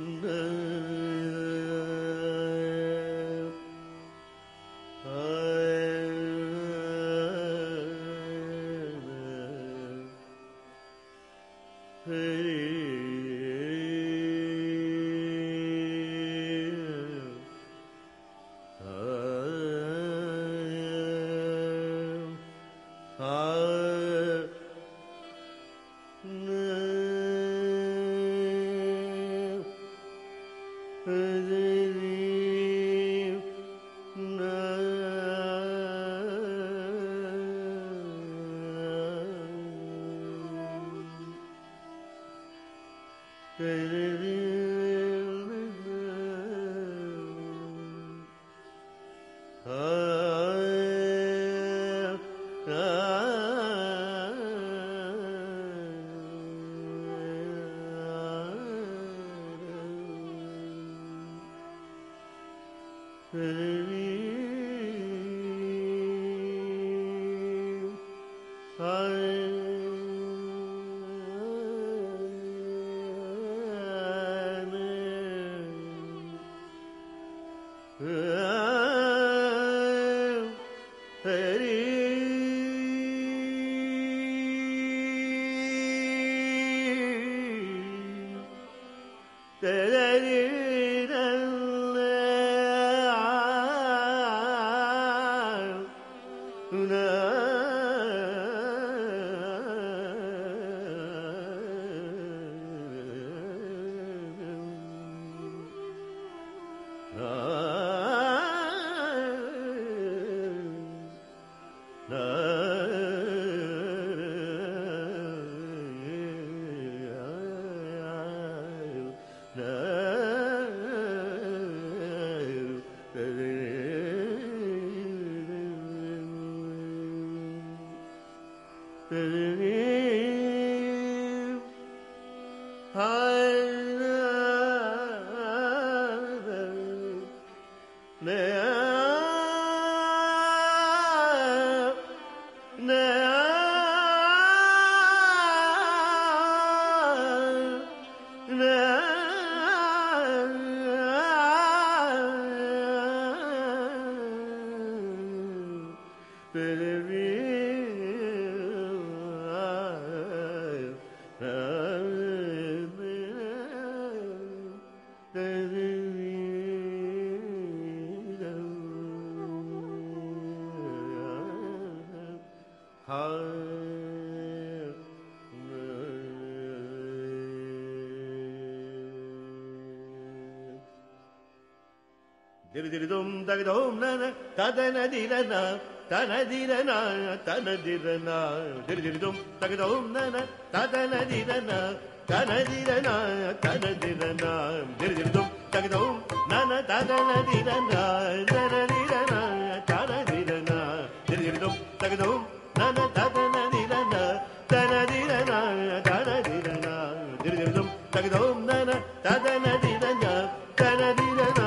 Diridum dagadum nana tadanadirana tanadirana tanadirana diridum dagadum nana tadanadirana tanadirana tanadirana diridum dagadum nana tadanadirana tanadirana tanadirana diridum dagadum nana tadanadirana tanadirana tanadirana diridum dagadum nana tadanadirana tanadirana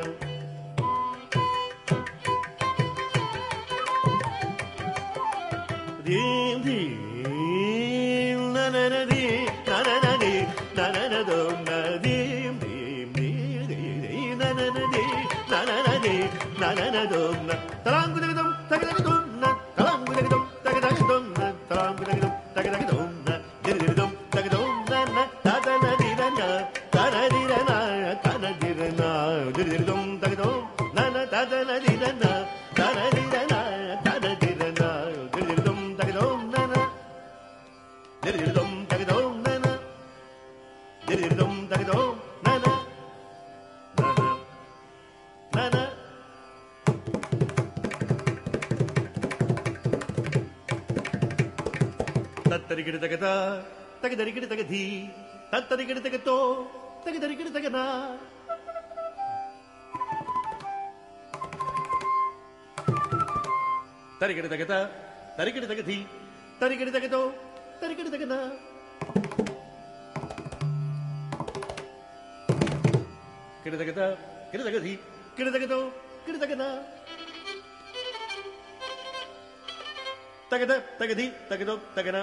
Dim dim na na na dim na na na dim na na na dum na dim dim dim dim na na na dim na na na dim na na na dum na tarangu dum tagada dum na tarangu dum tagada dum na tarangu dum tagada dum na dir dum tagada dum na na ta ta na di na na ta na di na na ta na di na dir dum tagada dum na na ta ta na di na na ta na di na na ta na di na dir dum tagada dum na na dir dum tagada dum na na dir dum tagada dum na na na na தத்தரிக்கிடு தகதா தகதரிக்கிடு தகதி தத்தரிக்கிடு தகதோ தகதரிக்கிடு தகனா தரிக்கிடு தகதா தரிக்கிடு தகதி தரிக்கிடு தகதோ தரிக்கிடு தகனா கிடு தகதா கிடு தகதி கிடு தகதோ கிடு தகனா தகத தகதி தகதோ தகனா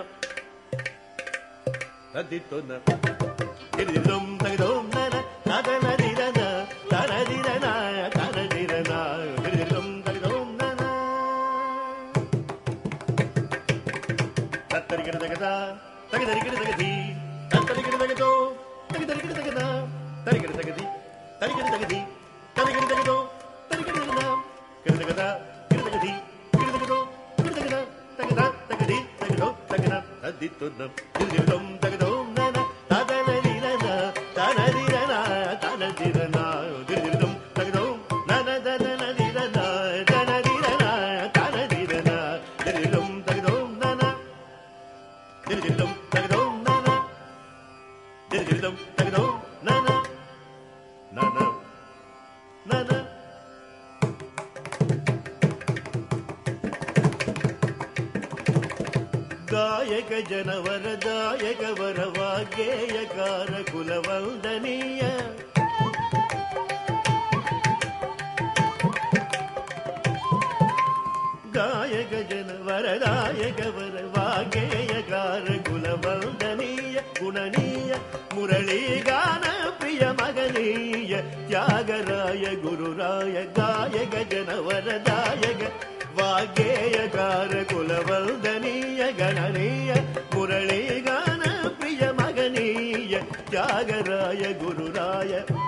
ததித்தோன கிரிதம் தகதோம் நன ததனதிரன தனதிரன தனதிரன கிரிதம் தகதோம் நன தத்தரிக்கிற தகதா தகதரிக்கிற தகதி தத்தரிக்கிற தகதோ தகதரிக்கிற தகதா தரிக்கிற தகதி தரிக்கிற தகதி தரிக்கிற தகதோ தரிக்கிற தகதா கிர தகதா கிர தகதி கிர தகதோ கிர தகதா தகதா தகதி தகதோ தகனா ததித்தோனம் கிரிதம் தகதோம் நன ததனதிரன தனதிரன தனதிரன கிரிதம் தகதோம் நன ததனதிரன தனதிரன தனதிரன கிரிதம் தகதோம் நன கிரிதம் தகதோம் நன கிரிதம் தகதோம் நன நன நன ಗಾಯಕ ಜನವರದಾಯಕ ವರವಾಗೇಯಕಾರ ಕುಲವಂದನೀಯ ಗಾಯಕ ಜನವರದಾಯಕ ವರವಾಗೇಯಕಾರ ಕುಲವಂದನೀಯ ಗುಣನೀಯ ಮುರಳೀಗಾನ ಪ್ರಿಯ ಮಗನೀಯ ತ್ಯಾಗರಾಯ ಗುರುರಾಯ ಗಾಯಕ ಜನವರದಾಯಕ வாகேயகார குலவந்தனீய கணனீய முரளிகான பிரிய மகனீய தியாகராய குருராய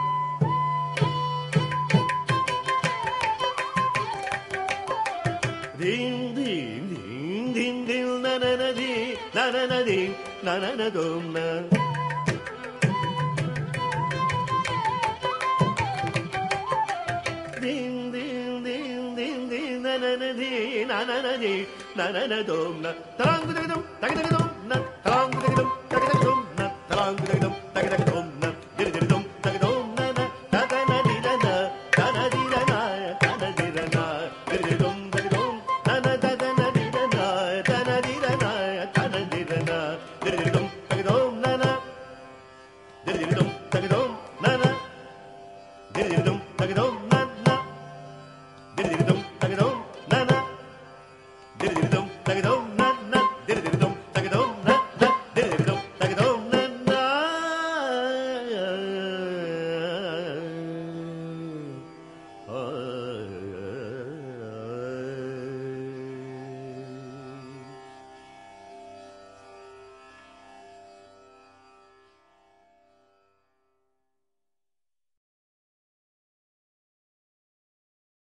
தீம் தீம் தீம் தீம் தீம் நனநதி நனநதி நனநதோம் ந தீம் தீம் தீம் தீம் தீம் நனநதி நனநதி நனநதோம் ந தராங்கு தகதம் தகதகதோம் ந தராங்கு தகதம் தகதகதோம் ந தராங்கு தகதம் தகதகதோம் ந திரிதிரிதோம் தகதோம் நன ததனதிரன தனதிரன தனதிரன திரிதிரிதோம் தகதோம் நன ததனதிரன தனதிரன தனதிரன திரிதிரிதோம் தகதோம் நன திரிதிரிதோம் தகதோம்